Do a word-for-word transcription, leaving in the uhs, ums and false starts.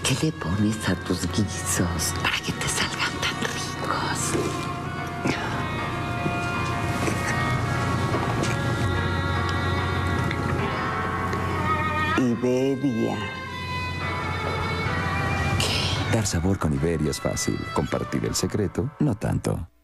¿Qué le pones a tus guisos para que te salgan tan ricos? Iberia. Dar sabor con Iberia es fácil. Compartir el secreto, no tanto.